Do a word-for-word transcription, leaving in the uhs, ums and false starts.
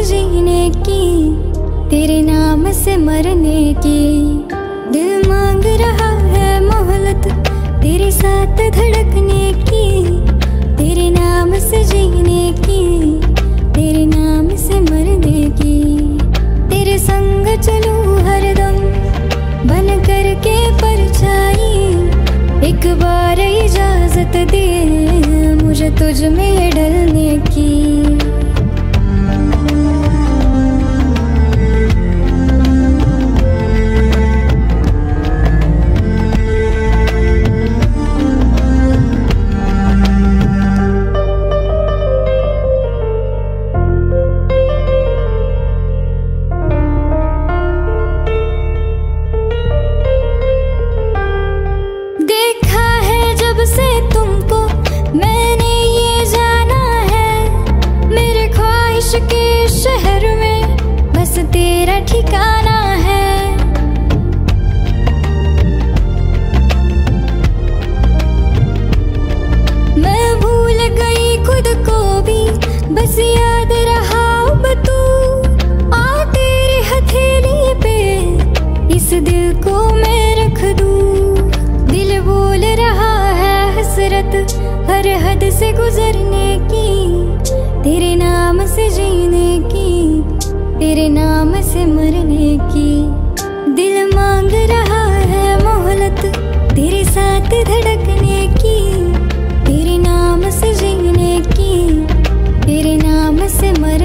जीने की, तेरे नाम से मरने की। दिल मांग रहा है मोहलत तेरे साथ धड़कने की, तेरे नाम से जीने की, तेरे नाम से मरने की। तेरे संग चलूं हरदम बन कर के परछाई, एक बार इजाजत दे मुझे तुझ में ढलने की। तेरा ठिकाना है, मैं भूल गई खुद को भी, बस याद रहा अब तू। आ तेरी हथेली पे इस दिल को मैं रख दूं, दिल बोल रहा है हसरत हर हद से गुजरने की, तेरे नाम से जीने की, तेरे नाम से मरने की। दिल मांग रहा है मोहलत तेरे साथ धड़कने की, तेरे नाम से जीने की, तेरे नाम से मरने की।